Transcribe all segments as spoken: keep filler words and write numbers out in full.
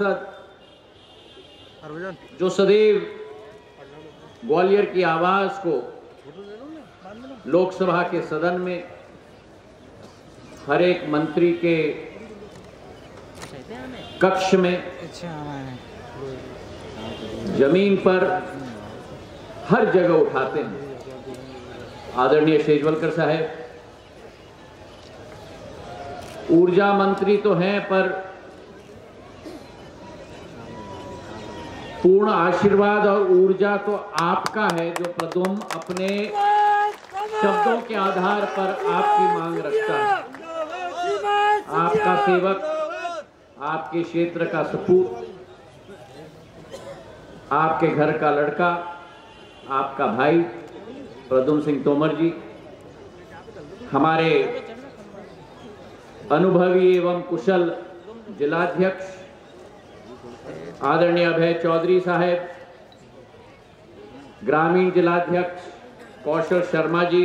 जो सदैव ग्वालियर की आवाज को लोकसभा के सदन में हर एक मंत्री के कक्ष में, जमीन पर, हर जगह उठाते हैं। आदरणीय शेजवलकर साहब ऊर्जा मंत्री तो हैं, पर पूर्ण आशीर्वाद और ऊर्जा तो आपका है, जो प्रदुम अपने शब्दों के आधार पर आपकी मांग रखता है। आपका सेवक, आपके क्षेत्र का सपूत, आपके घर का लड़का, आपका भाई प्रदुम सिंह तोमर जी, हमारे अनुभवी एवं कुशल जिलाध्यक्ष आदरणीय अभय चौधरी साहब, ग्रामीण जिलाध्यक्ष कौशल शर्मा जी,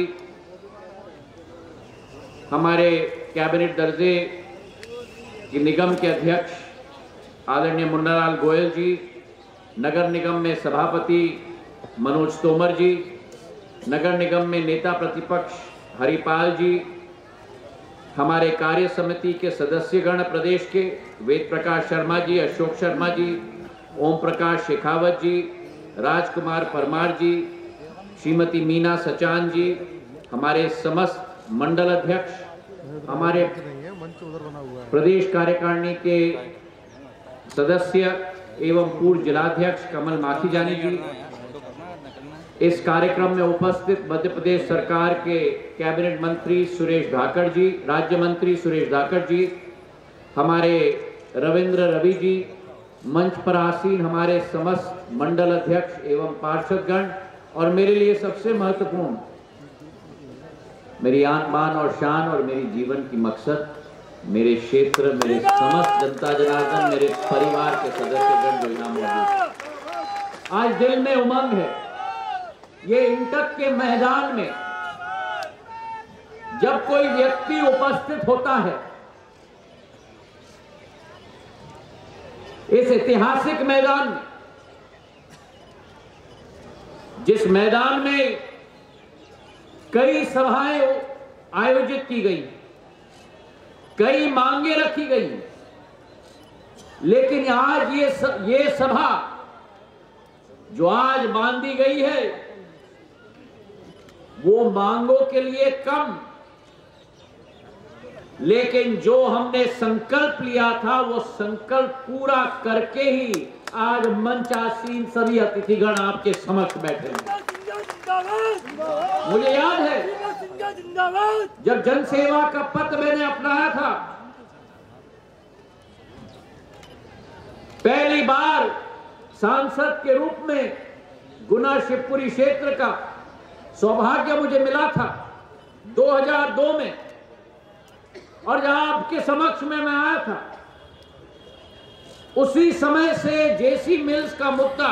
हमारे कैबिनेट दर्जे की निगम के अध्यक्ष आदरणीय मुन्नालाल गोयल जी, नगर निगम में सभापति मनोज तोमर जी, नगर निगम में नेता प्रतिपक्ष हरिपाल जी, हमारे कार्य समिति के सदस्यगण प्रदेश के वेद प्रकाश शर्मा जी, अशोक शर्मा जी, ओम प्रकाश शेखावत जी, राजकुमार परमार जी, श्रीमती मीना सचान जी, हमारे समस्त मंडल अध्यक्ष, हमारे प्रदेश कार्यकारिणी के सदस्य एवं पूर्व जिलाध्यक्ष कमल माखीजानी जी, इस कार्यक्रम में उपस्थित मध्य प्रदेश सरकार के कैबिनेट मंत्री सुरेश धाकड़ जी, राज्य मंत्री सुरेश धाकड़ जी, हमारे रविंद्र रवि जी, मंच पर आसीन हमारे समस्त मंडल अध्यक्ष एवं पार्षदगण, और मेरे लिए सबसे महत्वपूर्ण, मेरी आन बान और शान और मेरी जीवन की मकसद, मेरे क्षेत्र, मेरे समस्त जनता जनार्दन, मेरे परिवार के सदस्यगण जो यहाँ मौजूद। आज दिल में उमंग है। ये इंटक के मैदान में जब कोई व्यक्ति उपस्थित होता है, इस ऐतिहासिक मैदान में, जिस मैदान में कई सभाएं आयोजित की गई, कई मांगे रखी गई, लेकिन आज ये स, ये सभा जो आज बांधी गई है, वो मांगों के लिए कम, लेकिन जो हमने संकल्प लिया था वो संकल्प पूरा करके ही आज मंच आसीन सभी अतिथिगण आपके समक्ष बैठे हैं। मुझे याद है जब जनसेवा का पथ मैंने अपनाया था, पहली बार सांसद के रूप में गुना शिवपुरी क्षेत्र का सौभाग्य मुझे मिला था दो हज़ार दो में, और जब आपके समक्ष में मैं आया था, उसी समय से जेसी मिल्स का मुद्दा,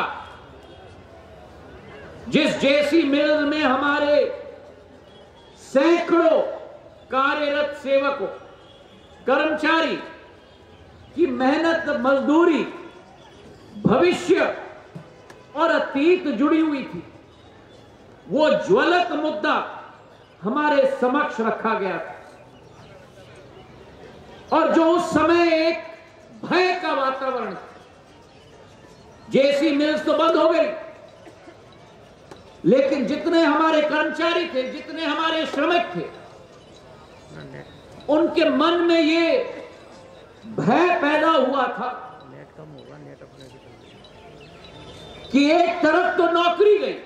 जिस जेसी मिल्स में हमारे सैकड़ों कार्यरत सेवकों, कर्मचारी की मेहनत, मजदूरी, भविष्य और अतीत जुड़ी हुई थी, वो ज्वलंत मुद्दा हमारे समक्ष रखा गया था, और जो उस समय एक भय का वातावरण था। जेसी मिल्स तो बंद हो गई, लेकिन जितने हमारे कर्मचारी थे, जितने हमारे श्रमिक थे, उनके मन में ये भय पैदा हुआ था कि एक तरफ तो नौकरी गई,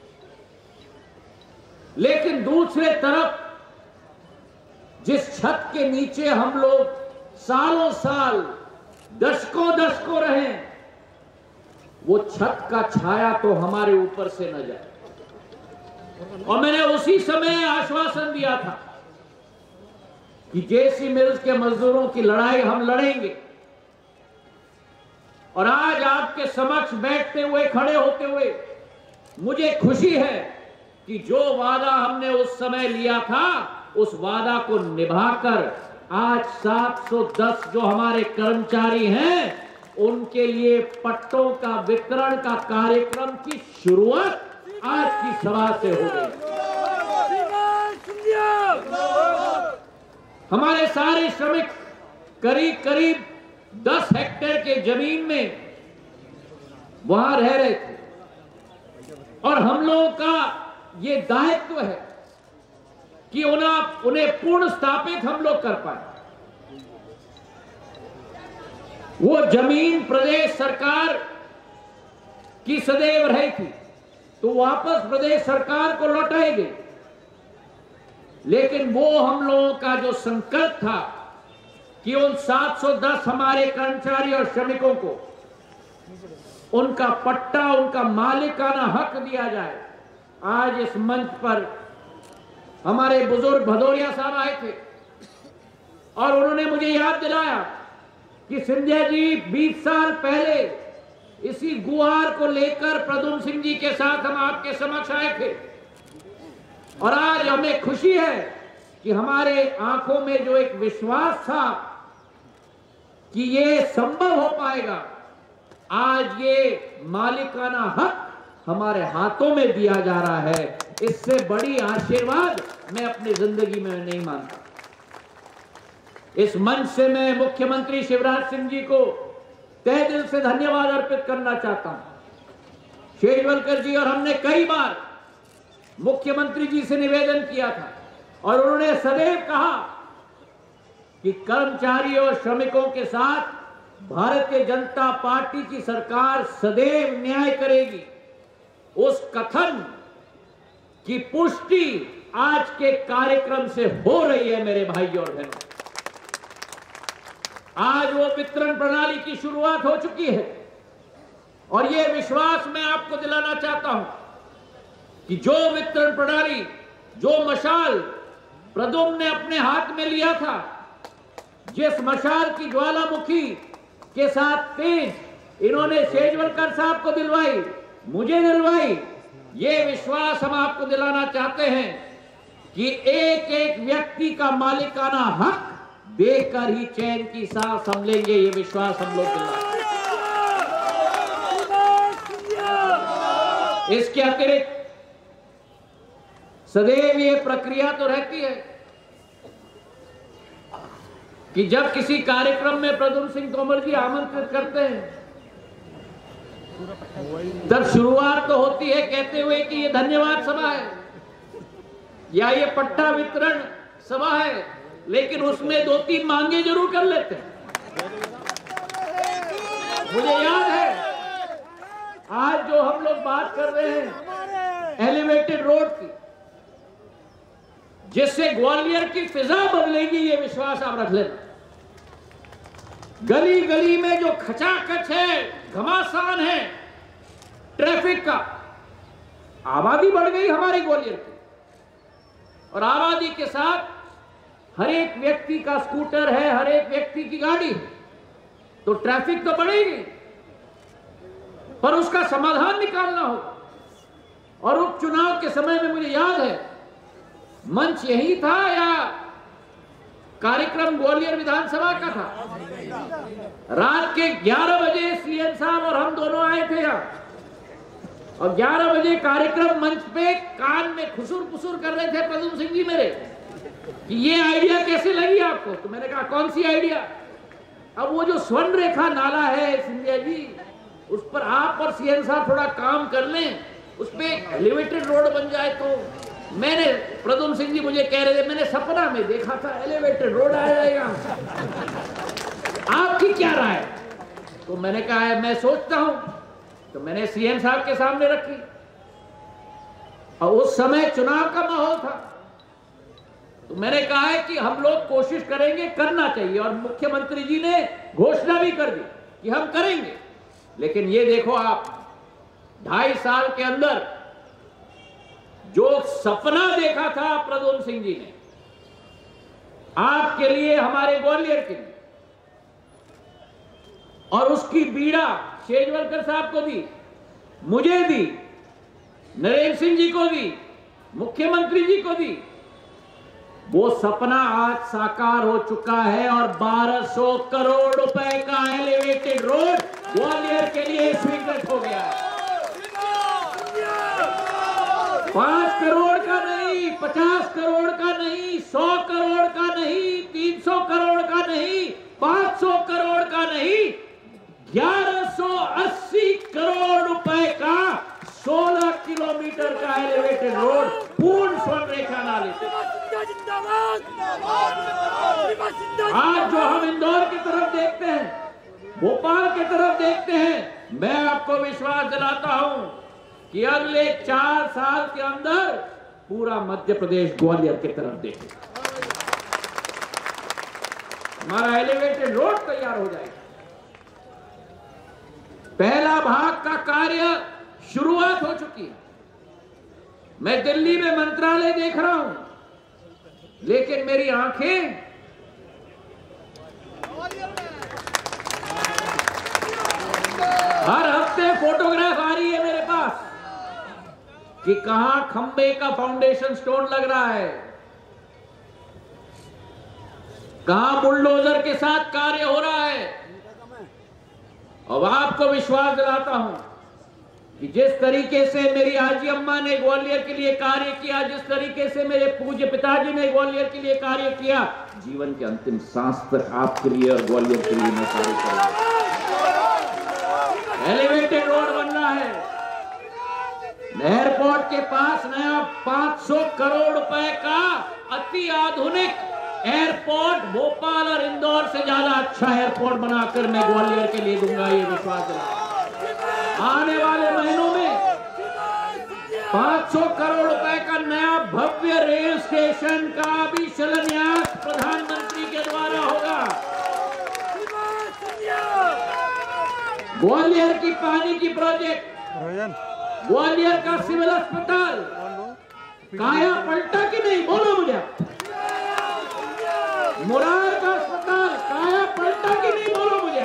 लेकिन दूसरे तरफ जिस छत के नीचे हम लोग सालों साल, दशकों दशकों रहे, वो छत का छाया तो हमारे ऊपर से न जाए। और मैंने उसी समय आश्वासन दिया था कि जेसी मिल्स के मजदूरों की लड़ाई हम लड़ेंगे, और आज आपके समक्ष बैठते हुए, खड़े होते हुए मुझे खुशी है कि जो वादा हमने उस समय लिया था, उस वादा को निभाकर आज सात सौ दस जो हमारे कर्मचारी हैं, उनके लिए पट्टों का वितरण का कार्यक्रम की शुरुआत आज की सभा से हो गई। हमारे सारे श्रमिक करीब करीब दस हेक्टेयर के जमीन में वहां रह रहे थे और हम लोगों का ये दायित्व है कि उन्हें उन्हें पूर्ण स्थापित हम लोग कर पाए। वो जमीन प्रदेश सरकार की सदैव रही थी तो वापस प्रदेश सरकार को लौटाई गई, लेकिन वो हम लोगों का जो संकल्प था कि उन सात सौ दस हमारे कर्मचारी और श्रमिकों को उनका पट्टा, उनका मालिकाना हक दिया जाए। आज इस मंच पर हमारे बुजुर्ग भदौरिया साहब आए थे और उन्होंने मुझे याद दिलाया कि सिंधिया जी बीस साल पहले इसी गुहार को लेकर प्रद्युम्न सिंह जी के साथ हम आपके समक्ष आए थे और आज हमें खुशी है कि हमारे आंखों में जो एक विश्वास था कि ये संभव हो पाएगा, आज ये मालिकाना हक हमारे हाथों में दिया जा रहा है। इससे बड़ी आशीर्वाद मैं अपनी जिंदगी में नहीं मानता। इस मंच से मैं मुख्यमंत्री शिवराज सिंह जी को तहे दिल से धन्यवाद अर्पित करना चाहता हूं। शेजवलकर जी और हमने कई बार मुख्यमंत्री जी से निवेदन किया था और उन्होंने सदैव कहा कि कर्मचारियों और श्रमिकों के साथ भारतीय जनता पार्टी की सरकार सदैव न्याय करेगी। उस कथन की पुष्टि आज के कार्यक्रम से हो रही है मेरे भाइयों और बहनों। आज वो वितरण प्रणाली की शुरुआत हो चुकी है और ये विश्वास मैं आपको दिलाना चाहता हूं कि जो वितरण प्रणाली, जो मशाल प्रद्युम्न ने अपने हाथ में लिया था, जिस मशाल की ज्वालामुखी के साथ तेज इन्होंने शेजवलकर साहब को दिलवाई, मुझे दिलवाई, ये विश्वास हम आपको दिलाना चाहते हैं कि एक एक व्यक्ति का मालिकाना हक देकर ही चैन की सांस हम लेंगे। ये विश्वास हम लोग दिलाते हैं। इसके अतिरिक्त सदैव ये प्रक्रिया तो रहती है कि जब किसी कार्यक्रम में प्रद्युम्न सिंह तोमर जी आमंत्रित करते हैं तब शुरुआत तो होती है कहते हुए कि ये धन्यवाद सभा है या ये पट्टा वितरण सभा है, लेकिन उसमें दो तीन मांगे जरूर कर लेते हैं। मुझे याद है आज जो हम लोग बात कर रहे हैं एलिवेटेड रोड की, जिससे ग्वालियर की फिजा बदलेगी, ये विश्वास आप रख लेना। गली गली में जो खचाखच है, घमासान है ट्रैफिक का, आबादी बढ़ गई हमारे ग्वालियर की और आबादी के साथ हर एक व्यक्ति का स्कूटर है, हर एक व्यक्ति की गाड़ी है, तो ट्रैफिक तो बढ़ेगी, पर उसका समाधान निकालना होगा। और उपचुनाव के समय में मुझे याद है मंच यही था या कार्यक्रम ग्वालियर विधानसभा का था। रात के ग्यारह बजे सीएम साहब और हम दोनों आए थे यहाँ और ग्यारह बजे कार्यक्रम मंच पे कान में खुसुर पुसुर कर रहे थे प्रद्युम्न सिंह जी मेरे कि ये आइडिया कैसे लगी आपको। तो मैंने कहा कौन सी आइडिया? अब वो जो स्वर्ण रेखा नाला है सिंधिया जी, उस पर आप और सीएम साहब थोड़ा काम कर लें, उस पर एलिवेटेड रोड बन जाए। तो मैंने प्रद्युम्न सिंह जी मुझे कह रहे थे मैंने सपना में देखा था एलिवेटेड रोड आ जाएगा, आपकी क्या राय? तो मैंने कहा है मैं सोचता हूं। तो मैंने सीएम साहब के सामने रखी और उस समय चुनाव का माहौल था, तो मैंने कहा है कि हम लोग कोशिश करेंगे, करना चाहिए, और मुख्यमंत्री जी ने घोषणा भी कर दी कि हम करेंगे। लेकिन ये देखो आप, ढाई साल के अंदर जो सपना देखा था प्रद्युम्न सिंह जी ने आपके लिए, हमारे ग्वालियर के लिए, और उसकी बीड़ा शेजवलकर साहब को दी, मुझे दी, नरेंद्र सिंह जी को दी, मुख्यमंत्री जी को दी, वो सपना आज साकार हो चुका है और बारह सौ करोड़ रुपए का एलिवेटेड रोड ग्वालियर के लिए स्वीकृत हो गया है। पांच करोड़ का नहीं, पचास करोड़ का नहीं, सौ करोड़ का नहीं, तीन सौ करोड़ का नहीं, पांच सौ करोड़ का नहीं, ग्यारह सौ अस्सी करोड़ रुपए का सोलह किलोमीटर का एलिवेटेड रोड पूर्ण स्वर्ण रेखा नाले से। आज जो हम इंदौर की तरफ देखते हैं, भोपाल की तरफ देखते हैं, मैं आपको विश्वास दिलाता हूं कि अगले चार साल के अंदर पूरा मध्य प्रदेश ग्वालियर की तरफ देखेगा। हमारा एलिवेटेड रोड तैयार हो जाएगा। पहला भाग का कार्य शुरुआत हो चुकी है। मैं दिल्ली में मंत्रालय देख रहा हूं, लेकिन मेरी आंखें हर हफ्ते फोटोग्राफ आ रही है मेरे पास कि कहां खंबे का फाउंडेशन स्टोन लग रहा है, कहां बुलडोजर के साथ कार्य हो रहा है। अब आपको विश्वास दिलाता हूं कि जिस तरीके से मेरी आजी अम्मा ने ग्वालियर के लिए कार्य किया, जिस तरीके से मेरे पूज्य पिताजी ने ग्वालियर के लिए कार्य किया, जीवन के अंतिम सांस तक आपके लिए और ग्वालियर के लिए मैं कार्य करूंगा। एलिवेटेड रोड बन रहा है। एयरपोर्ट के पास नया पांच सौ करोड़ रुपए का अति आधुनिक एयरपोर्ट भोपाल और इंदौर से ज्यादा अच्छा एयरपोर्ट बनाकर मैं ग्वालियर के लिए दूंगा, ये विश्वास दिलाता। आने वाले महीनों में पांच सौ करोड़ रुपए का नया भव्य रेल स्टेशन का भी शिलान्यास प्रधानमंत्री के द्वारा होगा। ग्वालियर की पानी की प्रोजेक्ट, ग्वालियर का सिविल अस्पताल काया पलटा कि नहीं, बोलो मुझे। मुरार का अस्पताल काया पलटा कि नहीं, बोलो मुझे।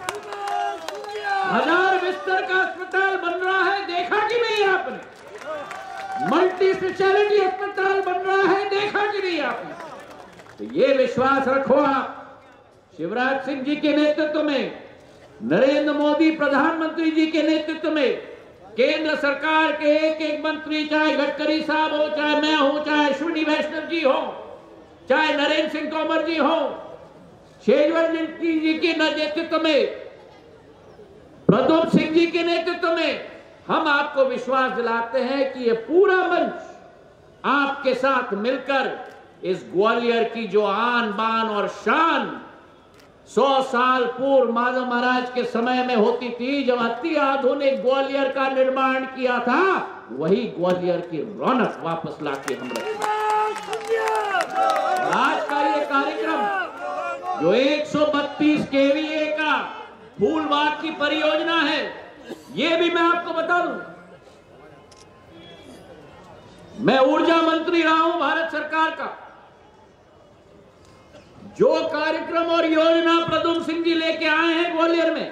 हजार बिस्तर का अस्पताल बन रहा है, देखा कि नहीं आपने। मल्टी स्पेशलिटी अस्पताल बन रहा है, देखा कि नहीं आपने। तो ये विश्वास रखो आप, शिवराज सिंह जी के नेतृत्व में, नरेंद्र मोदी प्रधानमंत्री जी के नेतृत्व में, केंद्र सरकार के एक एक मंत्री, चाहे गडकरी साहब हो, चाहे मैं हूं, चाहे अश्विनी वैष्णव जी हो, चाहे नरेंद्र सिंह तोमर जी हो, शेजवर जी के नेतृत्व में, प्रद्युम्न सिंह जी के नेतृत्व में, हम आपको विश्वास दिलाते हैं कि ये पूरा मंच आपके साथ मिलकर इस ग्वालियर की जो आन बान और शान सौ साल पूर्व माधव महाराज के समय में होती थी, जब अति आधुनिक ग्वालियर का निर्माण किया था, वही ग्वालियर की रौनक वापस लाके हम रखें। आज का ये कार्यक्रम जो एक सौ बत्तीस केवीए का फूलबाग की परियोजना है, ये भी मैं आपको बता दूं, मैं ऊर्जा मंत्री रहा हूं भारत सरकार का। जो कार्यक्रम और योजना प्रद्युम्न सिंह जी लेके आए हैं ग्वालियर में,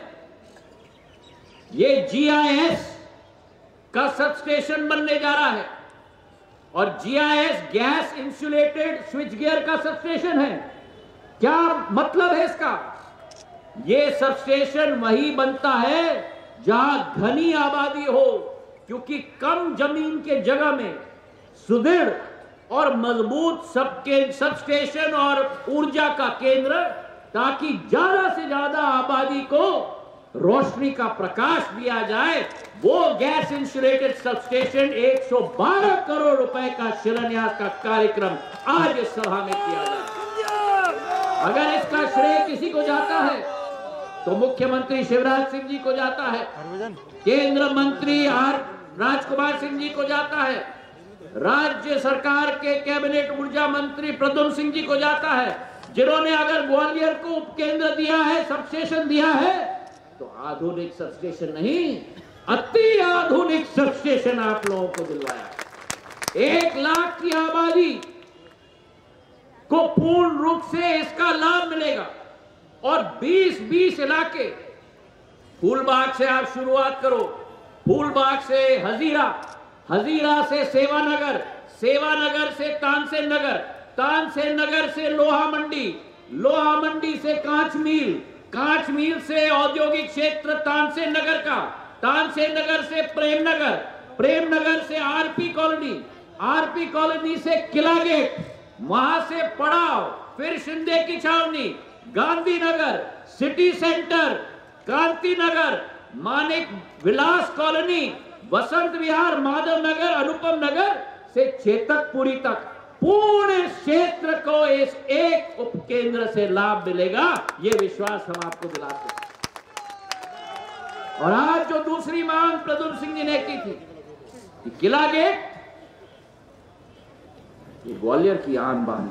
ये जीआईएस का सब स्टेशन बनने जा रहा है और GIS gas insulated switchgear का सब स्टेशन है। क्या मतलब है इसका? ये सब स्टेशन वही बनता है जहां घनी आबादी हो, क्योंकि कम जमीन के जगह में सुदृढ़ और मजबूत सबके सब स्टेशन और ऊर्जा का केंद्र, ताकि ज्यादा से ज्यादा आबादी को रोशनी का प्रकाश दिया जाए। वो गैस इंसुलेटेड सब स्टेशन एक सौ बारह करोड़ रुपए का शिलान्यास का कार्यक्रम आज इस सभा में किया जाए। अगर इसका श्रेय किसी को जाता है तो मुख्यमंत्री शिवराज सिंह जी को जाता है, केंद्र मंत्री आर राजकुमार सिंह जी को जाता है, राज्य सरकार के कैबिनेट ऊर्जा मंत्री प्रद्युम्न सिंह जी को जाता है, जिन्होंने अगर ग्वालियर को उपकेंद्र दिया है, सब स्टेशन दिया है, तो आधुनिक सब स्टेशन नहीं, अति आधुनिक सब स्टेशन आप लोगों को दिलवाया। एक लाख की आबादी को पूर्ण रूप से इसका लाभ मिलेगा और बीस बीस इलाके, फूलबाग से आप शुरुआत करो, फूलबाग से हजीरा, हजीरा से सेवानगर, सेवानगर से तानसेन नगर, तानसेन नगर से लोहा मंडी, लोहा मंडी से कांच मिल, कांच मिल से औद्योगिक क्षेत्र तानसेन नगर का, तानसेन नगर से प्रेम नगर, प्रेम नगर से आरपी कॉलोनी, आरपी कॉलोनी से किला गेट, वहां से पड़ाव, फिर शिंदे की छावनी, Gandhinagar, city centre, Kranti Nagar, Manik Vilas colony, Vasant Vihar, Madhav Nagar, Anupam Nagar से चेतकपुरी तक पूर्ण क्षेत्र को इस एक उपकेंद्र से लाभ मिलेगा, ये विश्वास हम आपको दिलाते हैं। और आज जो दूसरी मांग प्रद्युम्न सिंह जी ने की थी कि किला गेट, ये ग्वालियर की आन बान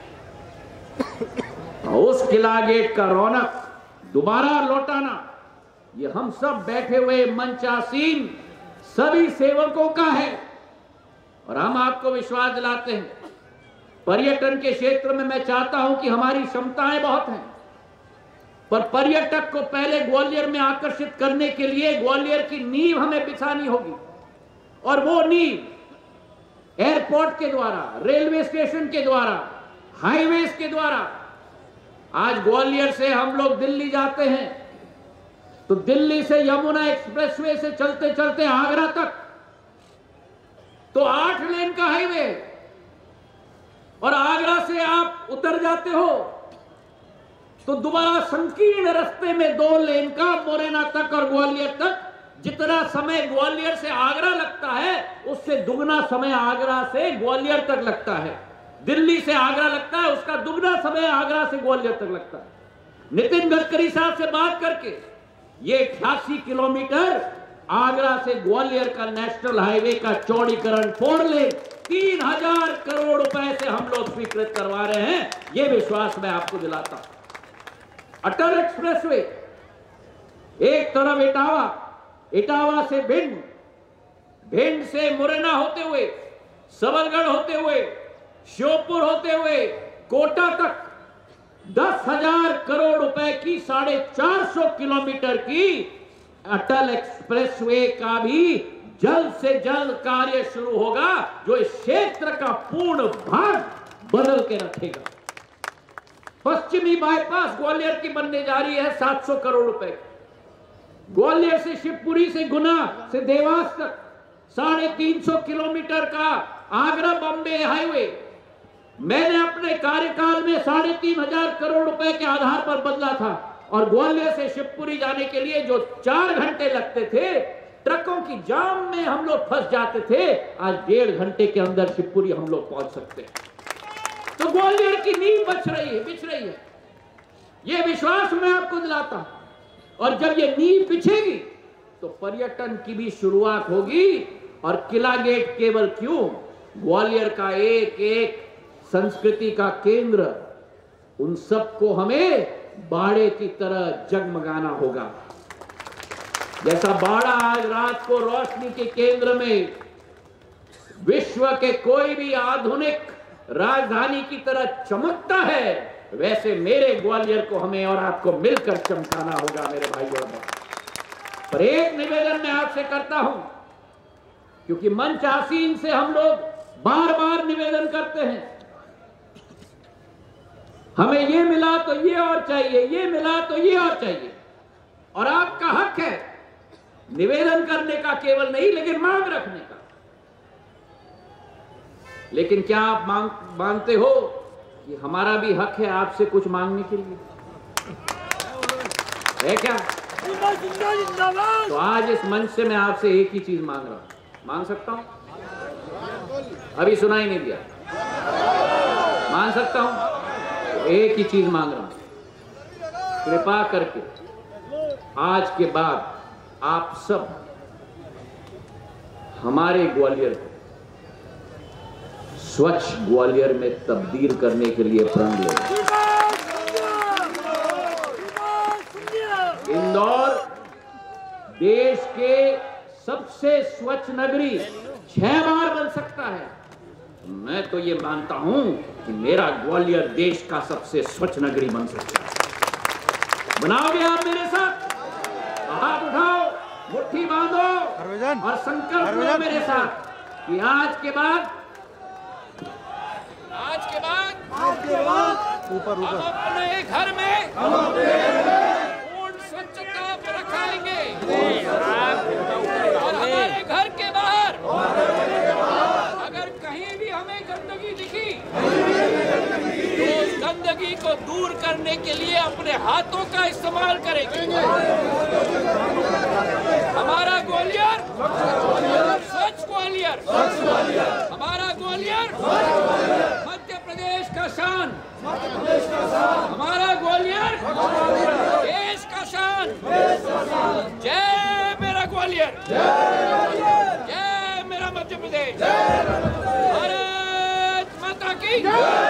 शान है, और उस किला गेट का रौनक दोबारा लौटाना ये हम सब बैठे हुए मंचासीन सभी सेवकों का है। और हम आपको विश्वास दिलाते हैं, पर्यटन के क्षेत्र में मैं चाहता हूं कि हमारी क्षमताएं बहुत हैं, पर पर्यटक को पहले ग्वालियर में आकर्षित करने के लिए ग्वालियर की नींव हमें बिछानी होगी। और वो नींव एयरपोर्ट के द्वारा, रेलवे स्टेशन के द्वारा, हाईवेज के द्वारा। आज ग्वालियर से हम लोग दिल्ली जाते हैं तो दिल्ली से यमुना एक्सप्रेसवे से चलते चलते आगरा तक तो आठ लेन का हाईवे, और आगरा से आप उतर जाते हो तो दोबारा संकीर्ण रास्ते में दो लेन का मोरेना तक और ग्वालियर तक। जितना समय ग्वालियर से आगरा लगता है उससे दुगना समय आगरा से ग्वालियर तक लगता है। दिल्ली से आगरा लगता है उसका दुगना समय आगरा से ग्वालियर तक लगता है। नितिन गडकरी साहब से बात करके ये अठासी किलोमीटर आगरा से ग्वालियर का नेशनल हाईवे का चौड़ीकरण फोर लेन तीन हजार करोड़ रुपए से हम लोग स्वीकृत करवा रहे हैं, ये विश्वास मैं आपको दिलाता हूं। अटल एक्सप्रेसवे, एक तरफ इटावा, इटावा से भिंड, भिंड से मुरैना होते हुए, सबलगढ़ होते हुए, श्योपुर होते हुए कोटा तक दस हजार करोड़ रुपए की साढ़े चार सौ किलोमीटर की अटल एक्सप्रेसवे का भी जल्द से जल्द कार्य शुरू होगा, जो इस क्षेत्र का पूर्ण भाग बदल के रखेगा। पश्चिमी बाईपास ग्वालियर की बनने जा रही है सात सौ करोड़ रुपए। ग्वालियर से शिवपुरी से गुना से देवास तक साढ़े तीन सौ किलोमीटर का आगरा बॉम्बे हाईवे मैंने अपने कार्यकाल में साढ़े तीन हजार करोड़ रुपए के आधार पर बदला था। और ग्वालियर से शिवपुरी जाने के लिए जो चार घंटे लगते थे, ट्रकों की जाम में हम लोग फंस जाते थे, आज डेढ़ घंटे के अंदर शिवपुरी हम लोग पहुंच सकते हैं। तो ग्वालियर की नींव बच रही है, बिछ रही है, यह विश्वास मैं आपको दिलाता हूं। और जब ये नींव बिछेगी तो पर्यटन की भी शुरुआत होगी। और किला गेट केवल क्यों, ग्वालियर का एक एक संस्कृति का केंद्र, उन सबको हमें बाड़े की तरह जगमगाना होगा। जैसा बाड़ा आज रात को रोशनी के केंद्र में विश्व के कोई भी आधुनिक राजधानी की तरह चमकता है, वैसे मेरे ग्वालियर को हमें और आपको मिलकर चमकाना होगा मेरे भाई और बहनों। पर एक निवेदन मैं आपसे करता हूं, क्योंकि मंच आसीन से हम लोग बार बार निवेदन करते हैं, हमें ये मिला तो ये और चाहिए, ये मिला तो ये और चाहिए। और आपका हक है निवेदन करने का केवल नहीं, लेकिन मांग रखने का। लेकिन क्या आप मांग मानते हो कि हमारा भी हक है आपसे कुछ मांगने के लिए? है क्या? तो आज इस मंच से मैं आपसे एक ही चीज मांग रहा हूं। मांग सकता हूं? अभी सुनाई नहीं दिया। मांग सकता हूं? एक ही चीज मांग रहा हूं, कृपा करके आज के बाद आप सब हमारे ग्वालियर को स्वच्छ ग्वालियर में तब्दील करने के लिए प्रण लें। इंदौर देश के सबसे स्वच्छ नगरी छह बार बन सकता है। मैं तो ये मानता हूं कि मेरा ग्वालियर देश का सबसे स्वच्छ नगरी बन सकता है। बनाओगे आप मेरे साथ? हाथ उठाओ, मुट्ठी बांधो और संकल्प लो मेरे साथ कि आज के बाद आज के बाद ऊपर ऊपर अपने घर में पूर्ण स्वच्छता रखाएंगे और हमारे घर के बाहर अगर कहीं भी हमें गंदगी दिखी तो उस गंदगी को दूर करने के लिए अपने हाथों का इस्तेमाल करेंगे। हमारा ग्वालियर स्वच्छ ग्वालियर, हमारा ग्वालियर मध्य प्रदेश का शान, हमारा ग्वालियर देश का शान। जय मेरा ग्वालियर, जय मेरा मध्य प्रदेश, भारत माता की।